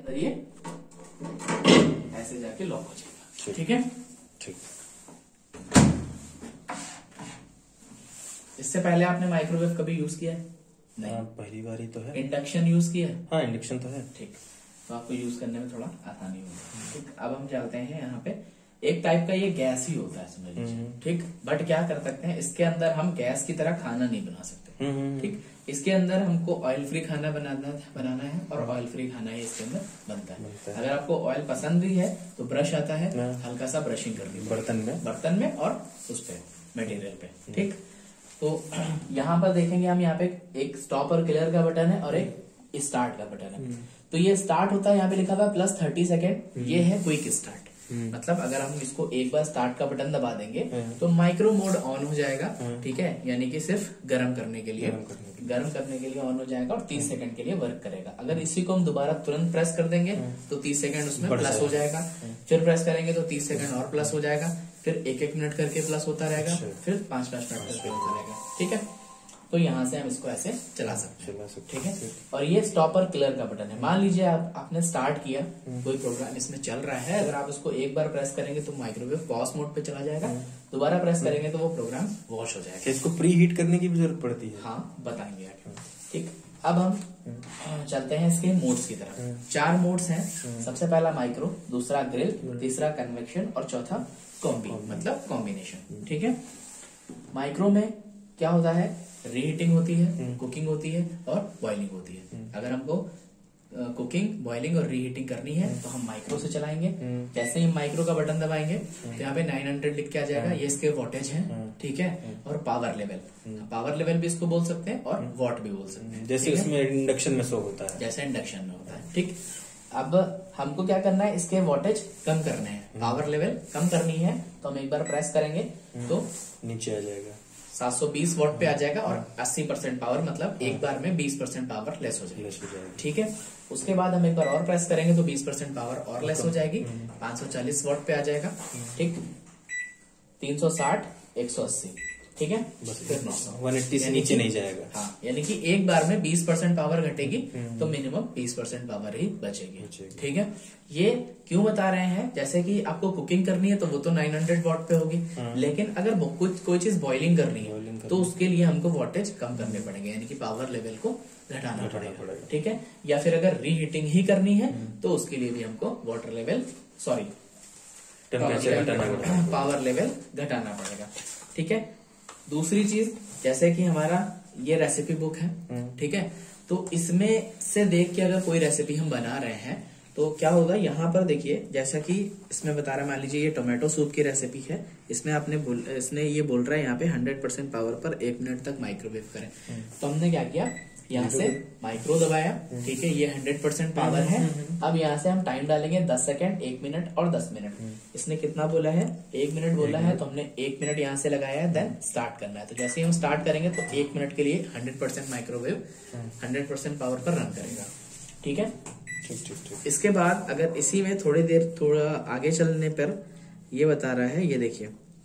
ये ऐसे जाके लॉक हो जाएगा। ठीक है, ठीक। इससे पहले आपने माइक्रोवेव कभी यूज किया है? नहीं, पहली बार ही तो है। इंडक्शन यूज किया है? हाँ, इंडक्शन तो है। ठीक, तो आपको यूज करने में थोड़ा आसानी होगी। ठीक, अब हम चलते हैं यहाँ पे। एक टाइप का ये गैस ही होता है समझ लीजिए। ठीक, बट क्या कर सकते हैं, इसके अंदर हम गैस की तरह खाना नहीं बना सकते। ठीक, इसके अंदर हमको ऑयल फ्री खाना बनाना है और ऑयल फ्री खाना ही इसके अंदर बनता है। अगर आपको ऑयल पसंद भी है तो ब्रश आता है, हल्का सा ब्रशिंग करनी है बर्तन में और उस पे मटेरियल पे। ठीक, तो यहाँ पर देखेंगे हम, यहाँ पे एक स्टॉप और क्लियर का बटन है और एक स्टार्ट का बटन है। तो ये स्टार्ट होता है, यहाँ पे लिखा हुआ +30 सेकेंड, ये है क्विक स्टार्ट। मतलब अगर हम इसको एक बार स्टार्ट का बटन दबा देंगे तो माइक्रो मोड ऑन हो जाएगा। ठीक है, यानी कि सिर्फ गर्म करने के लिए ऑन हो जाएगा और 30 सेकंड के लिए वर्क करेगा। अगर इसी को हम दोबारा तुरंत प्रेस कर देंगे तो 30 सेकंड उसमें प्लस हो जाएगा, फिर प्रेस करेंगे तो 30 सेकंड और प्लस हो जाएगा, फिर 1-1 मिनट करके प्लस होता रहेगा, फिर 5-5 मिनट करके होता रहेगा। ठीक है, तो यहाँ से हम इसको ऐसे चला सकते हैं। ठीक है, और ये स्टॉप और क्लियर का बटन है। मान लीजिए आपने स्टार्ट किया, कोई प्रोग्राम इसमें चल रहा है, अगर आप इसको एक बार प्रेस करेंगे तो माइक्रोवेव पॉज मोड पे चला जाएगा, दोबारा प्रेस करेंगे तो वो प्रोग्राम वॉश हो जाएगा। इसको प्री हीट करने की भी जरूरत पड़ती है? हाँ, बताएंगे आगे। ठीक, अब हम चलते हैं इसके मोड्स की तरफ। 4 मोड्स हैं। सबसे पहला माइक्रो, दूसरा ग्रिल, तीसरा कन्वेक्शन और चौथा कॉम्बी मतलब कॉम्बिनेशन। ठीक है, माइक्रो में क्या होता है, रीहीटिंग होती है, कुकिंग होती है और बॉइलिंग होती है। अगर हमको कुकिंग, बॉइलिंग और रीहीटिंग करनी है तो हम माइक्रो से चलाएंगे। जैसे ही माइक्रो का बटन दबाएंगे तो यहाँ पे 900 लिख के आ जाएगा, ये इसके वोल्टेज है। ठीक है, और पावर लेवल भी इसको बोल सकते हैं और वॉट भी बोल सकते हैं, जैसे उसमें इंडक्शन में शो होता है। जैसे इंडक्शन में होता है। ठीक, अब हमको क्या करना है, इसके वोल्टेज कम करने हैं, पावर लेवल कम करनी है, तो हम एक बार प्रेस करेंगे तो नीचे आ जाएगा, 720 वॉट पे आ जाएगा और 80% पावर, मतलब एक बार में 20% पावर लेस हो जाएगी। ठीक है, उसके बाद हम एक बार और प्रेस करेंगे तो 20% पावर और लेस हो जाएगी, 540 वॉट पे आ जाएगा। ठीक, 360, 180। ठीक है, फिर 900, 180 से नीचे नहीं जाएगा। हाँ, यानी कि एक बार में 20% पावर घटेगी तो मिनिमम 20% पावर ही बचेगी। ठीक है, ये क्यों बता रहे हैं, जैसे कि आपको कुकिंग करनी है तो वो तो 900 वॉट पे होगी, लेकिन अगर कोई चीज बॉइलिंग करनी है तो उसके लिए हमको वोल्टेज कम करने पड़ेंगे, यानी कि पावर लेवल को घटाना पड़ेगा। ठीक है, या फिर अगर रीहीटिंग ही करनी है तो उसके लिए भी हमको पावर लेवल घटाना पड़ेगा। ठीक है, दूसरी चीज, जैसे कि हमारा ये रेसिपी बुक है। ठीक है, तो इसमें से देख के अगर कोई रेसिपी हम बना रहे हैं तो क्या होगा, यहाँ पर देखिए, जैसा कि इसमें बता रहा है, मान लीजिए ये टोमेटो सूप की रेसिपी है, इसमें इसने ये बोल रहा है यहाँ पे 100% पावर पर 1 मिनट तक माइक्रोवेव करें। तो हमने क्या किया, यहाँ से माइक्रो दबाया। ठीक है, ये 100% पावर है। अब यहाँ से हम टाइम डालेंगे 10 सेकंड, 1 मिनट और 10 मिनट। इसने कितना बोला है, 1 मिनट बोला है, तो हमने 1 मिनट यहाँ से लगाया है, देन स्टार्ट करना है। तो जैसे ही हम स्टार्ट करेंगे तो 1 मिनट के लिए 100% माइक्रोवेव 100% पावर पर रन करेगा। ठीक है, इसके बाद अगर इसी में थोड़ा आगे चलने पर ये बता रहा है, ये देखिए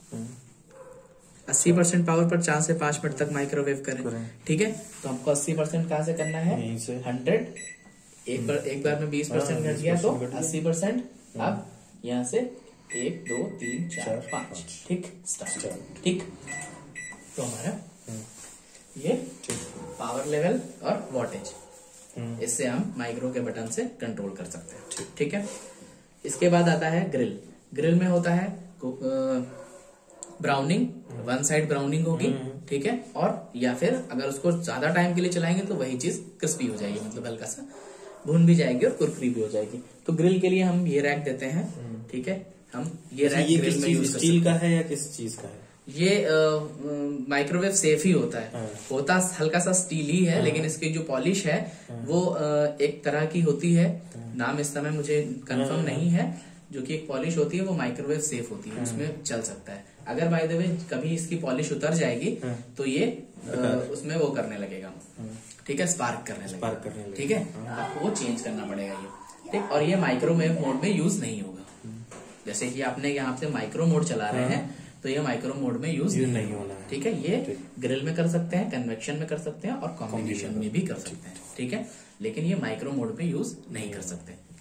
80% पावर पर 4 से 5 मिनट तक माइक्रोवेव करें। ठीक है, तो हमको 80% कहाँ से करना है, 100, एक बार में 20% घट गया तो 80%। अब यहाँ से 1, 2, 3, 4, 5। ठीक, स्टार्ट। ठीक, तो हमारा ये पावर लेवल और वोल्टेज, इससे हम माइक्रो के बटन से कंट्रोल कर सकते हैं। ठीक है, इसके बाद आता है ग्रिल में होता है ब्राउनिंग, 1 साइड ब्राउनिंग होगी। ठीक है, और या फिर अगर उसको ज्यादा टाइम के लिए चलाएंगे तो वही चीज क्रिस्पी हो जाएगी, मतलब हल्का सा भून भी जाएगी और कुरकुरी भी हो जाएगी। तो ग्रिल के लिए हम ये रैक देते हैं। ठीक है, हम ये रैक ग्रिल में यूज कर सकते हैं। स्टील का है या किस चीज का है? ये माइक्रोवेव सेफ ही होता है। होता हल्का सा स्टील ही है, लेकिन इसकी जो पॉलिश है वो एक तरह की होती है, नाम इस समय मुझे कंफर्म नहीं है, जो कि एक पॉलिश होती है वो माइक्रोवेव सेफ होती है, उसमें चल सकता है। अगर बाय द वे कभी इसकी पॉलिश उतर जाएगी तो ये उसमें वो करने लगेगा। ठीक है, स्पार्क करने लगेगा। ठीक है, आपको वो चेंज करना पड़ेगा ये। ठीक, और ये माइक्रोवेव मोड में यूज नहीं होगा। जैसे कि आपने यहाँ पे माइक्रो मोड चला रहे हैं तो ये माइक्रो मोड में यूज नहीं होना है। ठीक है, ये ग्रिल में कर सकते हैं, कन्वेक्शन में कर सकते हैं और कॉम्बिनेशन में भी कर सकते हैं। ठीक है, लेकिन ये माइक्रो मोड में यूज नहीं कर सकते।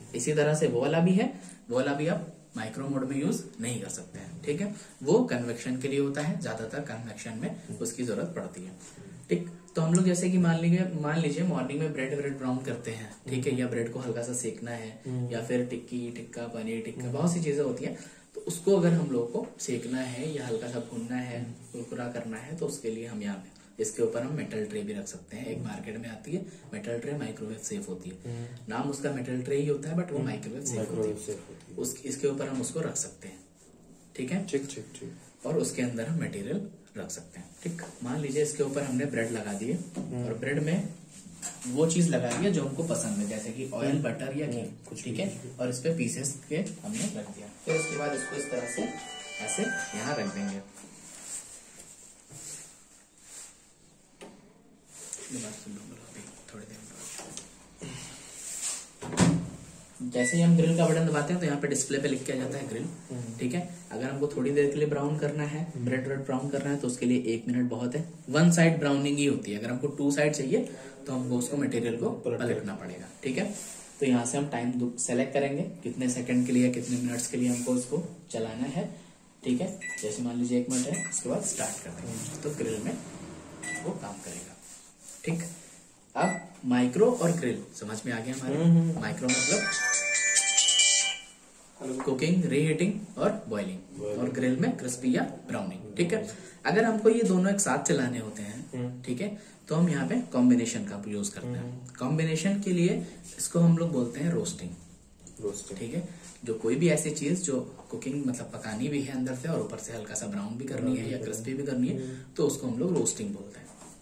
इसी तरह से वो वाला भी है, वो वाला भी आप माइक्रो मोड में यूज नहीं कर सकते हैं। ठीक है, वो कन्वेक्शन के लिए होता है, ज्यादातर कन्वेक्शन में उसकी जरूरत पड़ती है। ठीक, तो हम लोग जैसे कि मान लीजिए मॉर्निंग में ब्रेड ब्राउन करते हैं, ठीक है, या ब्रेड को हल्का सा सेकना है, या फिर टिक्की टिक्का पनीर टिक्का बहुत सी चीजें होती है, तो उसको अगर हम लोगों को सेकना है या हल्का सा भूनना है, कुरकुरा करना है, तो उसके लिए हम यहाँ पे इसके ऊपर हम मेटल ट्रे भी रख सकते हैं। एक मार्केट में आती है मेटल ट्रे, माइक्रोवेव सेफ होती है, नाम उसका मेटल ट्रे ही होता है, बट वो माइक्रोवेव सेफ होती है। इसके ऊपर हम उसको रख सकते हैं। ठीक है, ठीक, और उसके अंदर हम मटेरियल रख सकते हैं। ठीक, मान लीजिए इसके ऊपर हमने ब्रेड लगा दिए, और ब्रेड में वो चीज लगा दी है जो हमको पसंद है, जैसे कि ऑयल, बटर या घी, ठीक है, और इस पे पीसेस के हमने रख दिया। फिर उसके बाद इसको इस तरह से ऐसे यहाँ रख देंगे। थोड़ी देर जैसे ही हम ग्रिल का बटन दबाते हैं तो यहाँ पे डिस्प्ले पे लिख के आ जाता है ग्रिल। ठीक है, अगर हमको थोड़ी देर के लिए ब्राउन करना है, ब्रेड ब्राउन करना है, तो उसके लिए 1 मिनट बहुत है। 1 साइड ब्राउनिंग ही होती है। अगर हमको 2 साइड चाहिए तो हमको उसको मटेरियल को पलटना पड़ेगा। ठीक है, तो यहाँ से हम टाइम सेलेक्ट करेंगे, कितने सेकंड के लिए, कितने मिनट्स के लिए हमको उसको चलाना है। ठीक है, जैसे मान लीजिए 1 मिनट है, उसके बाद स्टार्ट कर देंगे तो ग्रिल में वो काम करेगा। ठीक, अब माइक्रो और ग्रिल समझ में आ गया हमारे। माइक्रो मतलब कुकिंग, रीहीटिंग और बॉइलिंग, और ग्रिल में क्रिस्पी या ब्राउनिंग। ठीक है, अगर हमको ये दोनों एक साथ चलाने होते हैं, ठीक है, तो हम यहाँ पे कॉम्बिनेशन का यूज करते हैं। कॉम्बिनेशन के लिए इसको हम लोग बोलते हैं रोस्टिंग। ठीक है, जो कोई भी ऐसी चीज जो कुकिंग मतलब पकानी भी है अंदर से और ऊपर से हल्का सा ब्राउन भी करनी है या क्रिस्पी भी करनी है, तो उसको हम लोग रोस्टिंग बोलते हैं।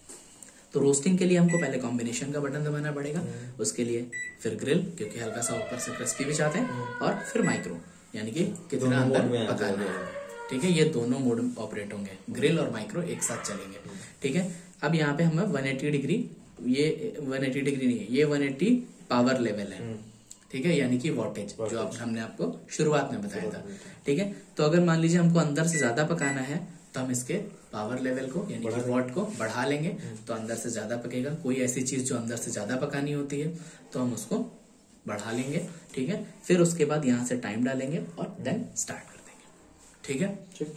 तो रोस्टिंग के लिए हमको पहले कॉम्बिनेशन का बटन दबाना पड़ेगा, उसके लिए फिर ग्रिल, क्योंकि हल्का सा ऊपर से क्रिस्पी भी चाहते हैं, और फिर माइक्रो, यानी कि कितना अंदर पकाना है। ठीक है, ये दोनों मोड ऑपरेट होंगे, ग्रिल और माइक्रो एक साथ चलेंगे। ठीक है, अब यहाँ पे हमें 180 डिग्री, ये 180 डिग्री नहीं है, ये 180 पावर लेवल है। ठीक है, यानी कि वॉटेज, जो हमने आपको शुरुआत में बताया था। ठीक है, तो अगर मान लीजिए हमको अंदर से ज्यादा पकाना है तो हम इसके पावर लेवल को यानी कि वॉट को बढ़ा लेंगे, तो अंदर से ज्यादा पकेगा। कोई ऐसी चीज जो अंदर से ज्यादा पकानी होती है तो हम उसको बढ़ा लेंगे। ठीक है, फिर उसके बाद यहाँ से टाइम डालेंगे और देन स्टार्ट कर देंगे। ठीक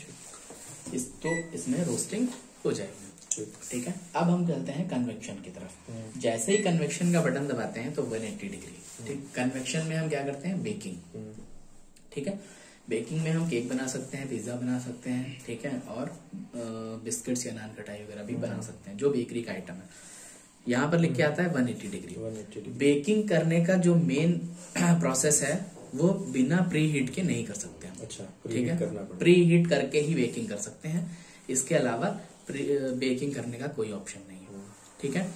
है, तो इसमें रोस्टिंग हो जाएगी। ठीक है, अब हम चलते हैं कन्वेक्शन की तरफ। जैसे ही कन्वेक्शन का बटन दबाते हैं तो 180 डिग्री। ठीक, कन्वेक्शन में हम क्या करते हैं, बेकिंग। ठीक है, बेकिंग में हम केक बना सकते हैं, पिज्जा बना सकते हैं, ठीक है, और बिस्किट्स या नान खटाई वगैरह भी बना सकते हैं, जो बेकरी का आइटम है। यहाँ पर लिख के आता है 180 डिग्री। बेकिंग करने का जो मेन प्रोसेस है वो बिना प्री हीट के नहीं कर सकते हैं। अच्छा, ठीक है, प्री हीट करके ही बेकिंग कर सकते हैं, इसके अलावा बेकिंग करने का कोई ऑप्शन नहीं है। ठीक है,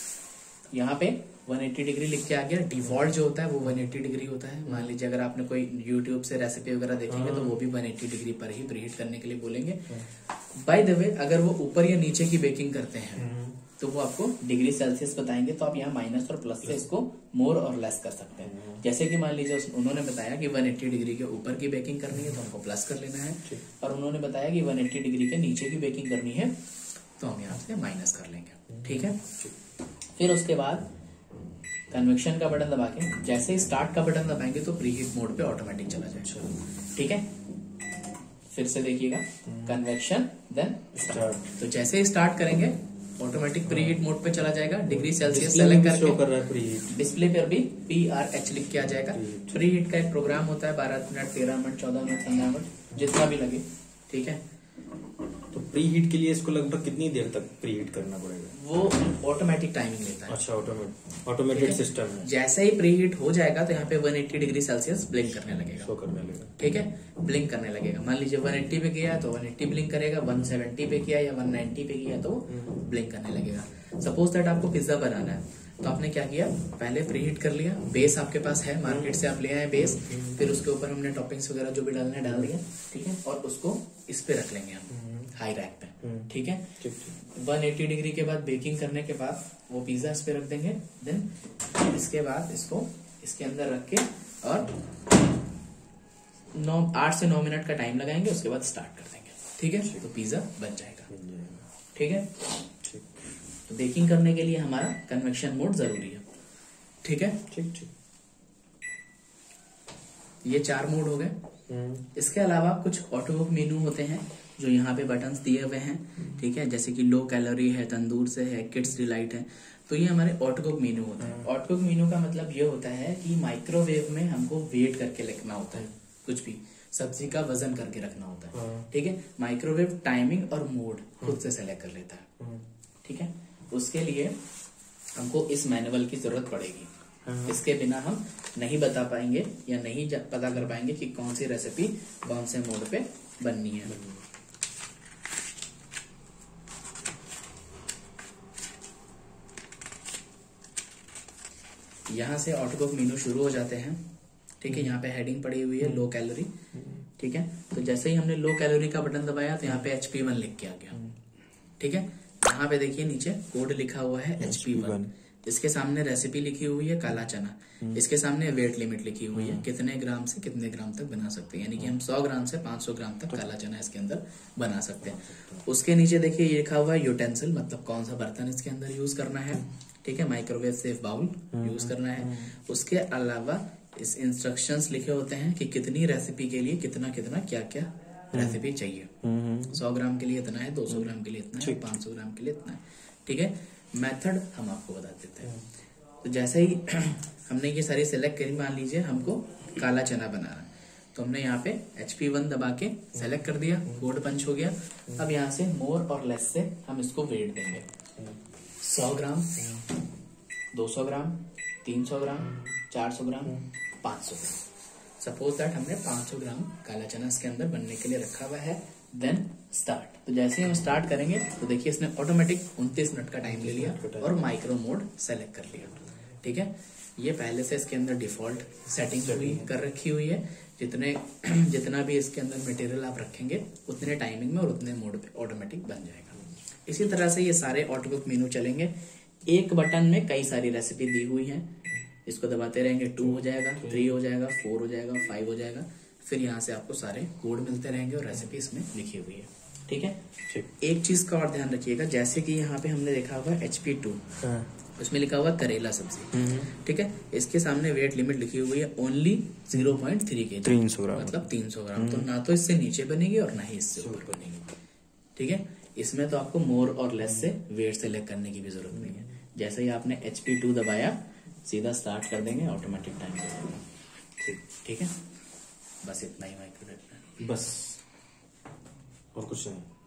यहाँ पे 180 डिग्री लिख के आ गया। डिफॉल्ट जो होता है वो 180 डिग्री होता है। मान लीजिए अगर आपने कोई यूट्यूब से रेसिपी वगैरह देखेंगे तो वो भी 180 डिग्री पर ही प्रीहीट करने के लिए बोलेंगे। बाय द वे, अगर वो ऊपर या नीचे की बेकिंग करते हैं तो वो आपको डिग्री सेल्सियस बताएंगे, तो आप यहाँ माइनस और प्लस से इसको मोर और लेस कर सकते हैं। जैसे कि मान लीजिए उन्होंने बताया कि 180 डिग्री के ऊपर की बेकिंग करनी है तो हमको प्लस कर लेना है, और उन्होंने बताया कि 180 डिग्री के नीचे की बेकिंग करनी है तो हम यहाँ से माइनस कर लेंगे। ठीक है, फिर उसके बाद कन्वेक्शन का बटन दबा के जैसे ही स्टार्ट का बटन दबाएंगे तो प्रीहीट मोड पे ऑटोमेटिक चला जाएगा। ठीक है, फिर से देखिएगा, कन्वेक्शन देन स्टार्ट। तो जैसे ही स्टार्ट करेंगे ऑटोमेटिक प्रीहीट मोड पे चला जाएगा। डिग्री सेल्सियस सेलेक्ट करके डिस्प्ले पर भी PRH लिख के आ जाएगा। प्रीहीट का एक प्रोग्राम होता है, 12 मिनट, 13 मिनट, 14 मिनट, 15 मिनट, जितना भी लगे। ठीक है, तो प्री हीट के लिए इसको लगभग कितनी देर तक प्री हीट करना पड़ेगा? वो ऑटोमेटिक टाइमिंग लेता है। अच्छा, ऑटोमेटेड सिस्टम है। जैसे ही प्री हीट हो जाएगा तो यहाँ पे 180 डिग्री सेल्सियस ब्लिंक करने लगेगा, शो करने लगेगा। ठीक है, ब्लिंक करने लगेगा। मान लीजिए 180 पे किया तो 180 ब्लिंक करेगा, 170 पे किया या 190 पे किया तो ब्लिंक करने लगेगा। सपोज दैट आपको पिज्जा बनाना है तो आपने क्या किया, पहले प्री हीट कर लिया, बेस आपके पास है, मार्केट से आप ले आए बेस, फिर उसके ऊपर हमने टॉपिंग्स वगैरह जो भी डालना है डाल दिया। ठीक है, और उसको इस पे रख लेंगे हम हाई रैक पे। ठीक है, 180 डिग्री के बाद बेकिंग करने के बाद वो पिज्जा इस पे रख देंगे। देन इसके बाद इसको इसके अंदर रख के और 8 से 9 मिनट का टाइम लगाएंगे, उसके बाद स्टार्ट कर देंगे। ठीक है, तो पिज्जा बन जाएगा। ठीक है, तो बेकिंग करने के लिए हमारा कन्वेक्शन मोड जरूरी है। ठीक है, ठीक। ये 4 मोड हो गए। इसके अलावा कुछ ऑटो कुक मेनू होते हैं जो यहाँ पे बटन्स दिए हुए हैं, ठीक है, जैसे कि लो कैलोरी है, तंदूर से है, किड्स डिलाइट है। तो ये हमारे ऑटो कुक मेनू होते हैं। ऑटो कुक मेनू का मतलब ये होता है कि माइक्रोवेव में हमको वेट करके लिखना होता है, कुछ भी सब्जी का वजन करके रखना होता है, ठीक है। माइक्रोवेव टाइमिंग और मोड खुद से सेलेक्ट कर लेता है, ठीक है। उसके लिए हमको इस मैनुअल की जरूरत पड़ेगी। इसके बिना हम नहीं बता पाएंगे या नहीं पता कर पाएंगे कि कौन सी रेसिपी कौन से मोड पे बननी है। यहाँ से ऑटो कुक मेनू शुरू हो जाते हैं, ठीक है। यहाँ पे हेडिंग पड़ी हुई है लो कैलोरी, ठीक है। तो जैसे ही हमने लो कैलोरी का बटन दबाया तो यहाँ पे HP1 लिख के आ गया, ठीक है। यहाँ पे देखिए नीचे कोड लिखा हुआ है HP1। इसके सामने रेसिपी लिखी हुई है काला चना, इसके सामने वेट लिमिट लिखी हुई है, कितने ग्राम से कितने ग्राम तक बना सकते हैं, यानी कि हम 100 ग्राम से 500 ग्राम तक काला चना इसके अंदर बना सकते हैं। उसके नीचे देखिए ये लिखा हुआ है यूटेंसिल, मतलब कौन सा बर्तन इसके अंदर यूज करना है, ठीक है। माइक्रोवेव सेफ बाउल यूज करना है। उसके अलावा इस इंस्ट्रक्शंस लिखे होते हैं कि कितनी रेसिपी के लिए कितना कितना क्या क्या रेसिपी चाहिए। 100 ग्राम के लिए इतना है, 200 ग्राम के लिए इतना है, 500 ग्राम के लिए इतना है, ठीक है। मेथड हम आपको बता देते हैं। तो जैसे ही हमने ये सारी सेलेक्ट करी, मान लीजिए हमको काला चना बनाना है, तो हमने यहाँ पे HP1 दबा के सेलेक्ट कर दिया, कोड पंच हो गया। अब यहाँ से मोर और लेस से हम इसको वेट देंगे, 100 ग्राम, 200 ग्राम, 300 ग्राम, 400 ग्राम, 500 ग्राम। सपोज दैट हमने 500 ग्राम काला चना इसके अंदर बनने के लिए रखा हुआ है। Then start. तो जैसे ही हम स्टार्ट करेंगे तो देखिए इसने ऑटोमेटिक 29 मिनट का टाइम ले लिया और माइक्रो मोड सेलेक्ट कर लिया, ठीक है। ये पहले से इसके अंदर डिफॉल्ट सेटिंग भी कर रखी हुई है। जितना भी इसके अंदर मटेरियल आप रखेंगे उतने टाइमिंग में और उतने मोड पे ऑटोमेटिक बन जाएगा। इसी तरह से ये सारे ऑटो कुक मेनू चलेंगे। एक बटन में कई सारी रेसिपी दी हुई है, इसको दबाते रहेंगे, 2 हो जाएगा, 3 हो जाएगा, 4 हो जाएगा, 5 हो जाएगा। फिर यहाँ से आपको सारे कोड मिलते रहेंगे और रेसिपी इसमें लिखी हुई है, ठीक है। एक चीज का और ध्यान रखिएगा, जैसे कि यहाँ पे हमने देखा हुआ HP2, उसमें लिखा हुआ करेला सब्जी, ठीक है। इसके सामने वेट लिमिट लिखी हुई है ओनली 0.3 kg, 300 ग्राम, मतलब 300 ग्राम। तो ना तो इससे नीचे बनेगी और ना ही इससे ऊपर बनेगी, ठीक है। इसमें तो आपको मोर और लेस से वेट सेलेक्ट करने की भी जरूरत नहीं है। जैसे ही आपने HP2 दबाया सीधा स्टार्ट कर देंगे, ऑटोमेटिक टाइम लगेगा, ठीक है। बस इतना ही माइक्रोवेव में, बस और कुछ नहीं।